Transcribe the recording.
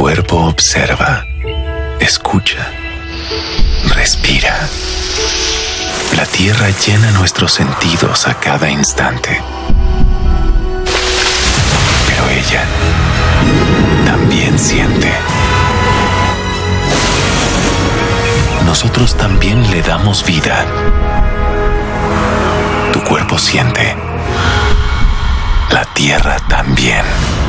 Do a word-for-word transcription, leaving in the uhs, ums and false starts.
cuerpo observa, escucha, respira. La tierra llena nuestros sentidos a cada instante. Pero ella también siente. Nosotros también le damos vida. Tu cuerpo siente. La tierra también.